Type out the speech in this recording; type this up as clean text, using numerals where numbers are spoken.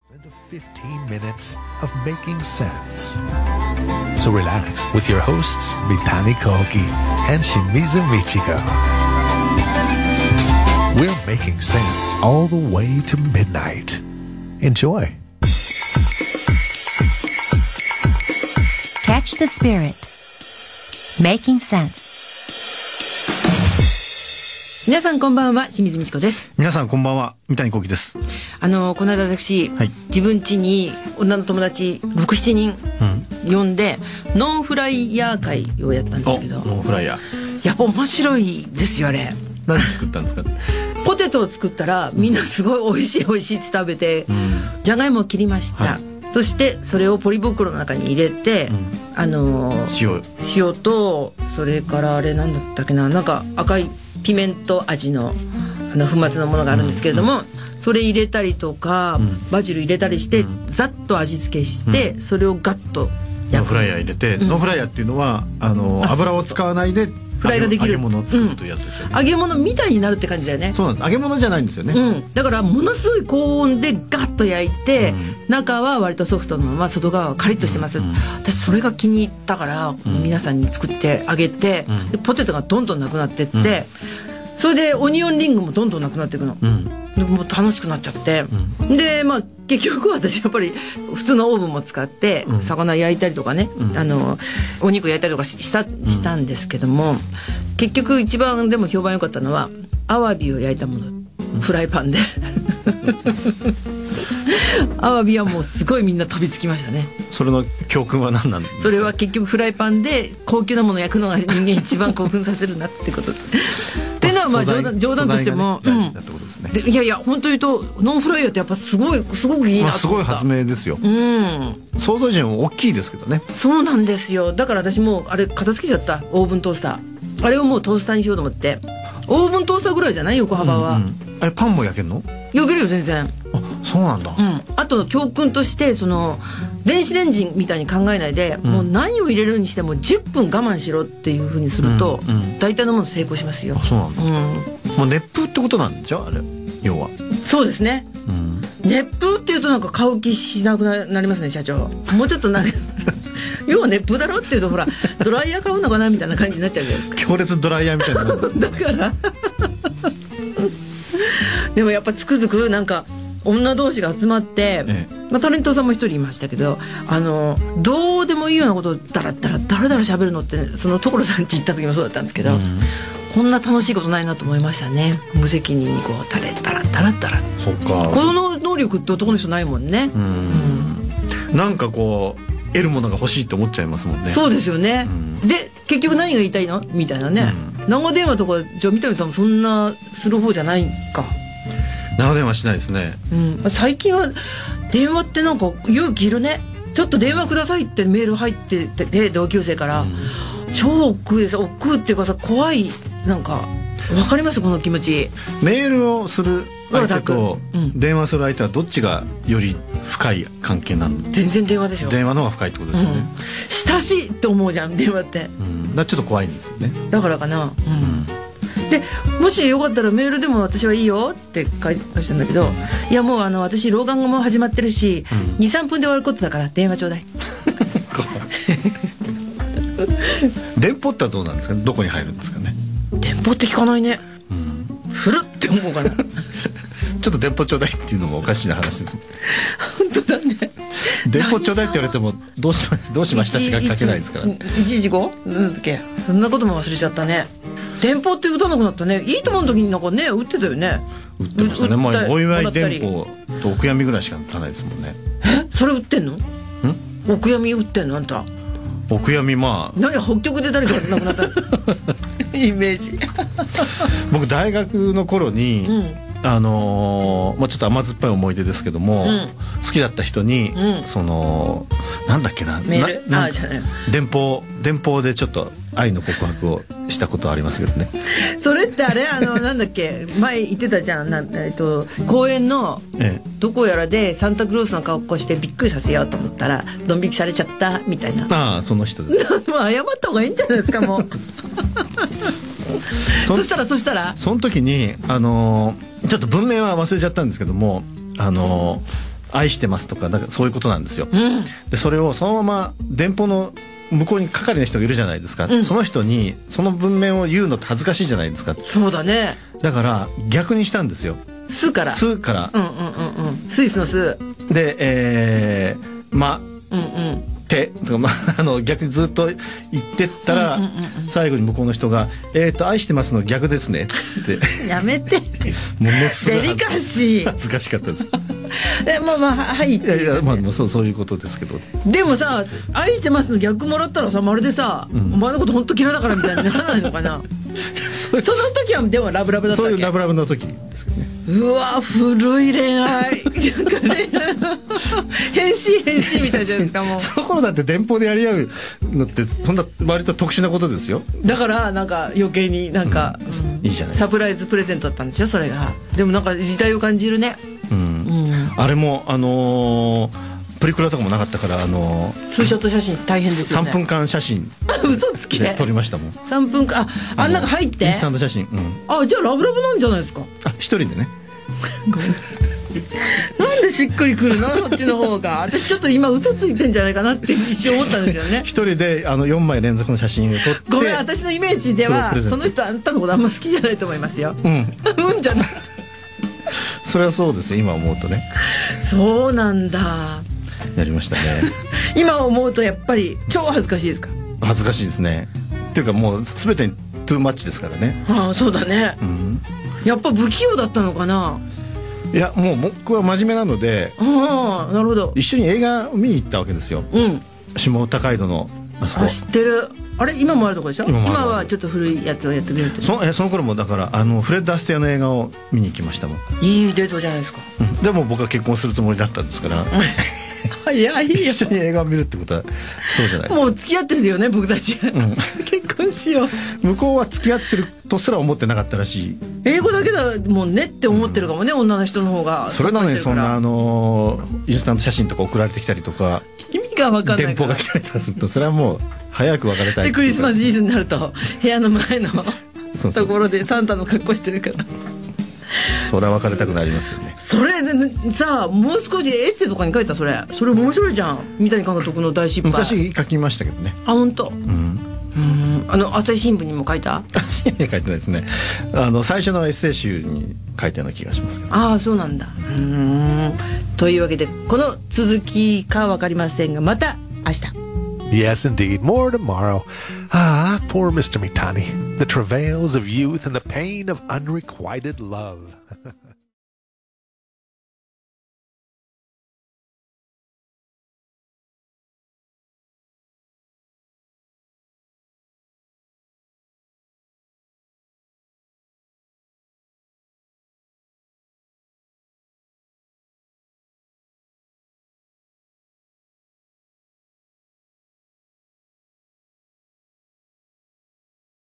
Into 15 minutes of making sense. So relax with your hosts, Mitani Koki and Shimizu Michiko. We're making sense all the way to midnight. Enjoy. Catch the spirit. Making sense. 皆さんこんばんは、清水美智子です。 皆さんこんばんは、三谷幸喜です。 この間私、自分家に女の友達6、7人呼んで、ノンフライヤー会をやったんですけど、 ノンフライヤーやっぱ面白いですよあれ。 何作ったんですか？ ポテトを作ったらみんなすごい美味しい美味しいって食べて、じゃがいもを切りました、そしてそれをポリ袋の中に入れて、塩と、それからあれなんだったっけな、なんか赤いピメント味の粉末のものがあるんですけれども、それ入れたりとか、バジル入れたりして、ざっと味付けして、それをガッと焼く。 ノンフライヤー入れて、ノンフライヤーっていうのは油を使わないでフライができる揚げ物を作るというやつですよね。 揚げ物みたいになるって感じだよね。 そうなんです。揚げ物じゃないんですよね。 だからものすごい高温でガッと焼いて、中は割とソフトのまま外側はカリッとしてます、私それが気に入ったから、皆さんに作ってあげて、でポテトがどんどんなくなってって、それでオニオンリングもどんどんなくなっていくの、でもう楽しくなっちゃって、でまあ結局私やっぱり普通のオーブンも使って魚焼いたりとかね、お肉焼いたりとかしたんですけども、結局一番でも評判良かったのはアワビを焼いたもの、フライパンでアワビはもうすごいみんな飛びつきましたね。 それの教訓は何なんですか？ それは結局フライパンで高級なものを焼くのが人間一番興奮させるなってことですっていうのはまあ冗談としても、いやいや本当言うとノンフライヤーってやっぱすごくいいなと思った。 すごい発明ですよ。想像以上に大きいですけどね。 そうなんですよ。だから私もうあれ片付けちゃった、オーブントースター。あれをもうトースターにしようと思って。オーブントースターぐらいじゃない、横幅は。 あれパンも焼けるの？ 焼けるよ全然。 あ、そうなんだ。 あと教訓として、その電子レンジみたいに考えないで、もう何を入れるにしても10分我慢しろっていうふうにすると、大体のもの成功しますよ。 あ、そうなんだ。もう熱風ってことなんでしょあれ、要は。 そうですね。熱風っていうとなんか買う気しなくなりますね社長。もうちょっと要は熱風だろっていうとほらドライヤー買うのかなみたいな感じになっちゃうじゃないですか。 強烈ドライヤーみたいなもんですね。 だからでもやっぱつくづくなんか女同士が集まって、タレントさんも一人いましたけど、どうでもいいようなことをだら喋るのって、その所さん家行った時もそうだったんですけど、こんな楽しいことないなと思いましたね。無責任にこうダラ。 そっか。 この能力って男の人ないもんね。 なんかこう得るものが欲しいって思っちゃいますもんね。 そうですよね。で結局何が言いたいのみたいなね。長電話とかじゃあ三谷さんもそんなする方じゃないか。 長電話しないですね。 最近は電話ってなんか勇気いるね。ちょっと電話くださいってメール入ってて、同級生から、超億劫です。億劫っていうかさ、怖い。なんかわかりますこの気持ち。 メールをする相手と電話する相手はどっちがより深い関係なんで？ 全然電話でしょ。 電話の方が深いってことですよね。 親しいって思うじゃん電話って。 だちょっと怖いんですよね。 だからかな。でもしよかったらメールでも私はいいよって書いてたんだけど、いやもう私老眼も始まってるし、2、3分で終わることだから電話ちょうだい。 電報ってどうなんですか？どこに入るんですかね？ 電報って聞かないね。ふるって思うかな。 ちょっと電報ちょうだいっていうのもおかしな話です。 本当だね。 電報ちょうだいって言われてもどうしましたしか書けないですから。 115？なんだっけ。そんなことも忘れちゃったね。電報って打たなくなったね。いいともの時になんかね打ってたよね。 打ってましたね。まあお祝い電報とお悔やみぐらいしか打たないですもんね。 それ打ってんの？お悔やみ打ってんのあんた？ お悔やみ何北極で誰か亡くなったんですか？イメージ。 僕大学の頃に、ちょっと甘酸っぱい思い出ですけども、好きだった人に、なんだっけな、 メールじゃない電報でちょっと愛の告白をしたことはありますけどね。 それってあれなんだっけ前言ってたじゃん。公園のどこやらでサンタクロースの格好してびっくりさせようと思ったらドン引きされちゃったみたいな。 ああその人です。 まあ謝った方がいいんじゃないですかもう。そしたらその時にちょっと文面は忘れちゃったんですけども愛してますとか、なんかそういうことなんですよ、 うん、 でそれをそのまま電報の向こうに係の人がいるじゃないですか、うん、その人にその文面を言うのって恥ずかしいじゃないですか。 そうだね。 だから逆にしたんですよ。 スからスからスイスのスでまうんうんてとか、まあ、逆にずっと言ってったら、最後に向こうの人が愛してますの逆ですねってやめてものすごいデリカシー恥ずかしかったですまあまあはいっていやまあそういうことですけど、 でもさ愛してますの逆もらったらさ、まるでさ、お前のこと本当嫌いだからみたいにならないのかなその時はでもラブラブだったっけ。 そういうラブラブの時ですけどね。 うわ古い恋愛変身みたいじゃないですか。もうその頃だって電報でやり合うのってそんな割と特殊なことですよ。 だからなんか余計になんか、 いいじゃないサプライズプレゼントだったんですよそれが。でもなんか時代を感じるね。 あれもプリクラとかもなかったからツーショット写真大変ですよね。 3分間写真嘘つけで撮りましたもん。 3分間あん中入ってインスタント写真、 あじゃあラブラブなんじゃないですか。 一人でねなんでしっくりくるのそっちの方が。私ちょっと今嘘ついてんじゃないかなって一瞬思ったんですよね。 一人で4枚連続の写真を撮って。 ごめん私のイメージではその人あんたのことあんま好きじゃないと思いますよ。うんじゃないそれはそうですよ今思うとね。 そうなんだ。 やりましたね今思うとやっぱり超恥ずかしいですか。 恥ずかしいですね。っていうかもう全てトゥーマッチですからね。 ああそうだね、やっぱ不器用だったのかな。 いやもう僕は真面目なので、 ああなるほど。 一緒に映画を見に行ったわけですよ、下高井戸のあそこ。 知ってる。あれ今もあるとこでしょ。今はちょっと古いやつをやってみると。 その頃もだからフレッド・アステアの映画を見に行きましたもん。 いいデートじゃないですか、 でも僕は結婚するつもりだったんですからいやいいよ一緒に映画を見るってことはそうじゃないですか。 もう付き合ってるよね僕たち、結婚しよう。 向こうは付き合ってるとすら思ってなかったらしい。 英語だけだもんねって思ってるかもね、女の人の方が。 それなのにそんなインスタント写真とか送られてきたりとか意味が分かんない電報が来たりとかするとそれはもう早く別れたい。 でクリスマスシーズンになると部屋の前のところでサンタの格好してるからそれは別れたくなりますよね。 それさあもう少しエッセイとかに書いたそれ面白いじゃん。三谷監督の大失敗昔書きましたけどね。 あ本当。朝日新聞にも書いた。 朝日に書いてないですね。最初のエッセイ集に書いたような気がしますけど。 ああそうなんだ。というわけでこの続きか分かりませんがまた明日。 Yes, indeed. More tomorrow. Ah, poor Mr. Mitani. The travails of youth and the pain of unrequited love.